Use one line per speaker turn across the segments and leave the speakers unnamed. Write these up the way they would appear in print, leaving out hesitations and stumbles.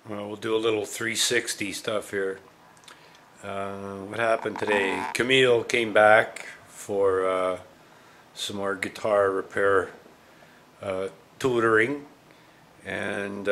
Well, we'll do a little 360 stuff here. What happened today? Camille came back for some more guitar repair tutoring, and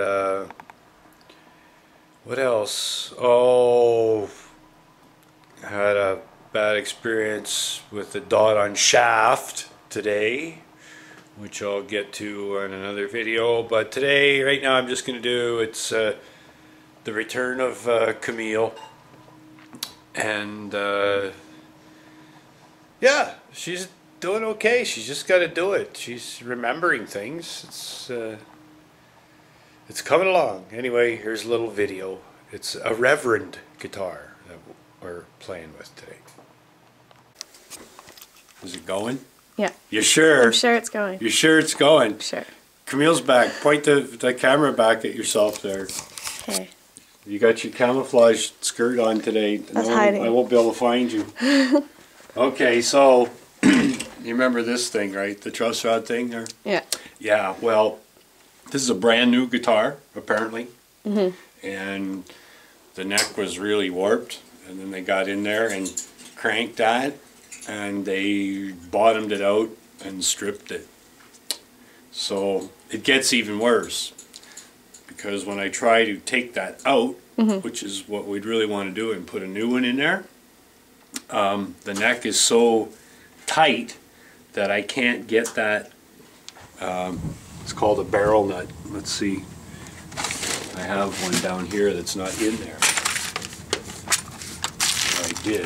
what else? Oh, had a bad experience with the dot on shaft today, which I'll get to in another video. But today, right now, I'm just going to do the return of Camille, and yeah, she's doing okay. She's just got to do it. She's remembering things. It's coming along. Anyway, here's a little video. It's a Reverend guitar that we're playing with today. Is it going?
Yeah.
You sure?
I'm sure it's going.
You sure it's going?
Sure.
Camille's back. Point the camera back at yourself there.
Okay.
You got your camouflage skirt on today.
That's hiding.
I won't be able to find you. Okay, so you remember this thing, right? The truss rod thing there?
Yeah.
Yeah, well, this is a brand new guitar, apparently.
Mm-hmm.
And the neck was really warped. And then they got in there and cranked that. And they bottomed it out and stripped it. So it gets even worse. Because when I try to take that out, which is what we'd really want to do, and put a new one in there, the neck is so tight that I can't get that. It's called a barrel nut. Let's see. I have one down here that's not in there. I did.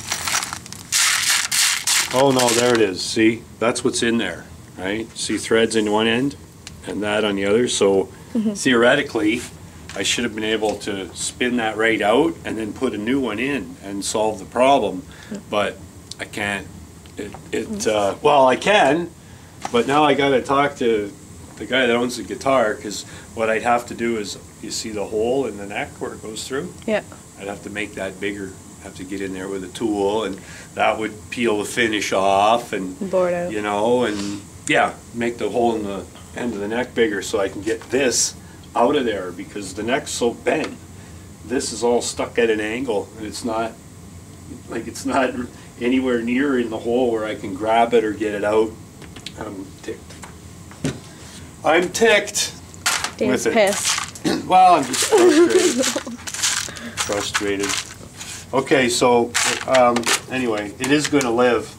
Oh no, there it is. See, that's what's in there, right? See threads in one end and that on the other. So theoretically, I should have been able to spin that right out and then put a new one in and solve the problem. But I can't. Well, I can, but now I got to talk to the guy that owns the guitar, because what I'd have to do is, you see the hole in the neck where it goes through?
Yeah.
I'd have to make that bigger. Have to get in there with a tool, and that would peel the finish off, and
Bored out.
you know, and yeah, make the hole in the end of the neck bigger so I can get this out of there, because the neck's so bent. This is all stuck at an angle, and it's not anywhere near in the hole where I can grab it or get it out. I'm ticked. I'm ticked.
Dave's
with it.
pissed.
Well, I'm just frustrated. Frustrated. Okay, so anyway, it is going to live.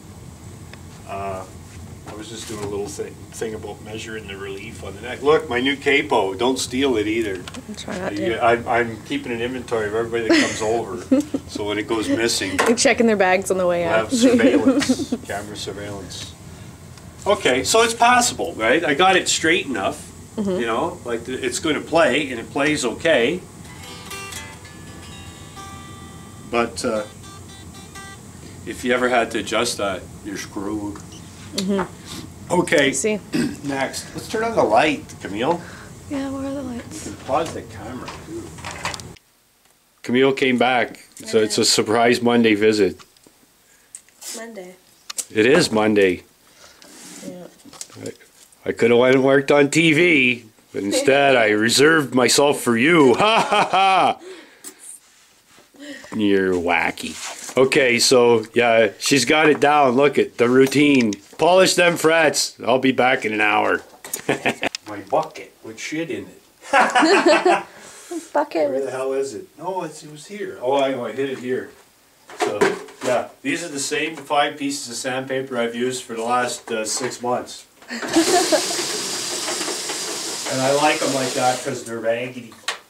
I was just doing a little thing about measuring the relief on the neck. Look, my new capo. Don't steal it either.
Try not to.
I'm keeping an inventory of everybody that comes over, so when it goes missing,
You're checking their bags on the way
we'll
out.
have surveillance, camera surveillance. Okay, so it's possible, right? I got it straight enough, you know, like it's going to play, and it plays okay. But if you ever had to adjust that, you're screwed. Okay,
See?
next. Let's turn on the light, Camille.
Yeah, where are the
You
lights?
can pause the camera, too. Camille came back, so it's a surprise Monday visit.
Monday.
It is Monday.
Yeah.
I could have went and worked on TV, but instead I reserved myself for you. Ha ha ha! You're wacky. Okay, so yeah, she's got it down. Look at the routine. Polish them frets. I'll be back in an hour. My bucket with shit in it.
Bucket.
Where the hell is it? No, it was here. Oh, I hid it here. So yeah, these are the same 5 pieces of sandpaper I've used for the last 6 months. And I like them like that because they're raggedy.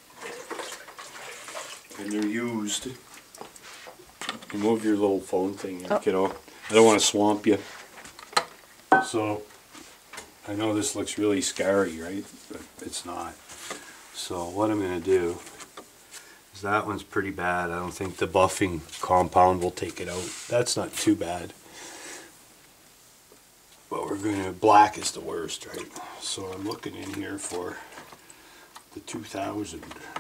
And they're used. Move your little phone thing, you know. I don't want to swamp you. So, I know this looks really scary, right? But it's not. So, what I'm going to do is, that one's pretty bad. I don't think the buffing compound will take it out. That's not too bad. But we're going to, black is the worst, right? So, I'm looking in here for the 2000.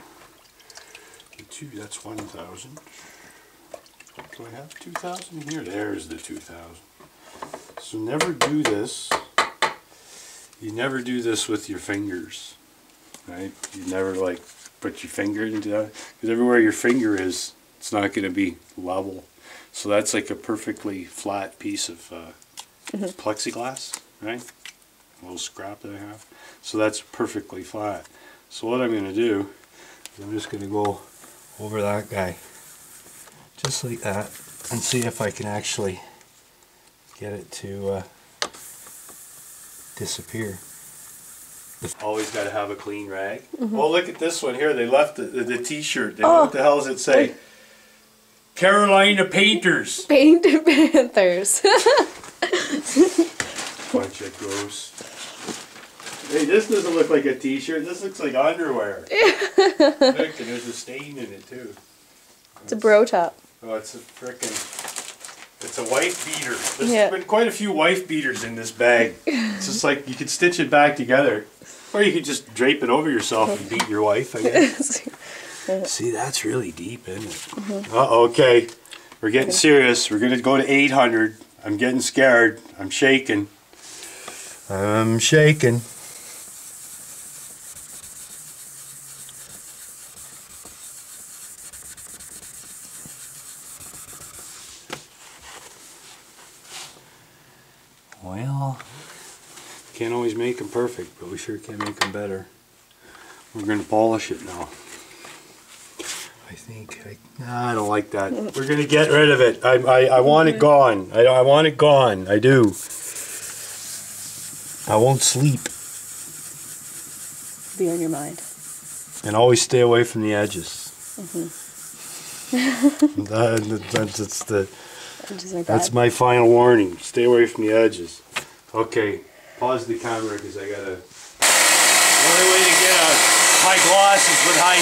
That's 1000. Do I have 2000 here? There's the 2000. So never do this. You never do this with your fingers, right? You never like put your finger into that. Because everywhere your finger is, it's not going to be level. So that's like a perfectly flat piece of plexiglass, right? A little scrap that I have. So that's perfectly flat. So what I'm going to do is I'm just going to go over that guy. Just like that. And see if I can actually get it to disappear. Always got to have a clean rag. Oh, look at this one here. They left the t-shirt. What the hell does it say? Carolina Painters.
Painted Panthers.
Bunch of gross. Hey, this doesn't look like a t-shirt. This looks like underwear. Look, and there's a stain in it too.
It's a bro top.
Oh, it's a it's a wife beater. There's been quite a few wife beaters in this bag. It's just like you could stitch it back together. Or you could just drape it over yourself and beat your wife, I guess. See, that's really deep, isn't it? Okay. We're getting serious. We're going to go to 800. I'm getting scared. I'm shaking. I'm shaking. Well, can't always make them perfect, but we sure can make them better. We're going to polish it now. I think, I don't like that. We're going to get rid of it. I want it gone. I want it gone. I do. I won't sleep.
Be on your mind.
And always stay away from the edges. That's my final warning. Stay away from the edges. Okay, pause the camera because I gotta. The only way to get a high gloss is with high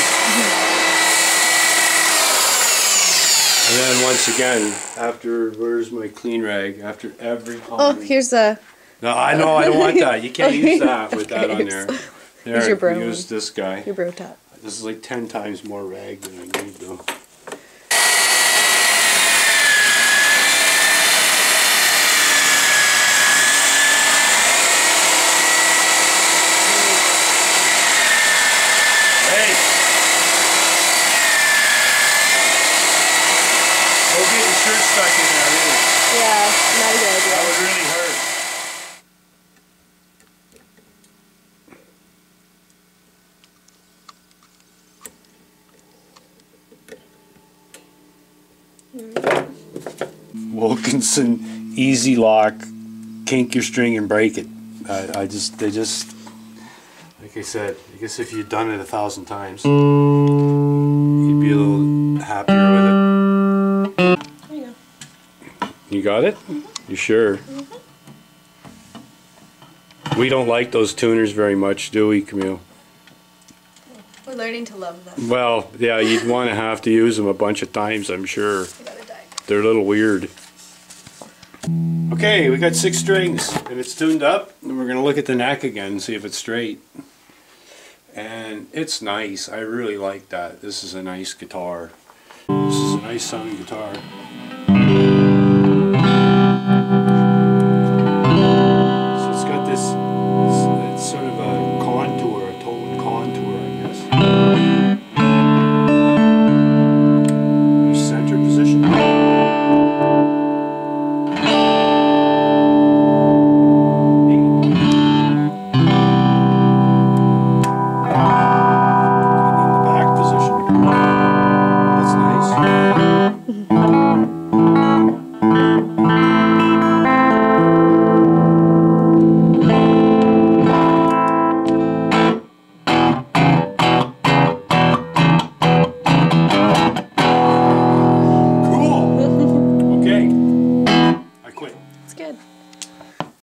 speed. And then once again, after, where's my clean rag? After every
Oh, here's the.
No, I know, I don't want that. You can't use that with that on there. There,
Here's your bro.
use this guy.
Your bro top.
This is like 10 times more rag than I need though. Hey! Don't get your shirt stuck in there, really.
Yeah, not a good idea.
That would really hurt. Wilkinson Easy Lock, kink your string and break it. They just, like I said, I guess if you'd done it 1,000 times, you'd be a little happier with it.
There you go.
You got it? You sure? We don't like those tuners very much, do we, Camille?
We're learning to love them.
Well, yeah, you'd want to have to use them a bunch of times, I'm sure. They're a little weird. Okay, we got 6 strings and it's tuned up, and we're going to look at the neck again and see if it's straight. And it's nice. I really like that. This is a nice guitar. This is a nice sounding guitar.